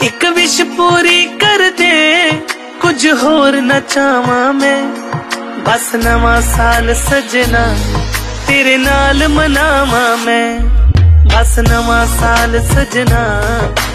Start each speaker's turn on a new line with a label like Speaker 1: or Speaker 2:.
Speaker 1: एक विश पूरी कर दे, कुछ होर न चाहवा मैं, बस नवा साल सजना तेरे नाल मनावा मैं, बस नवा साल सजना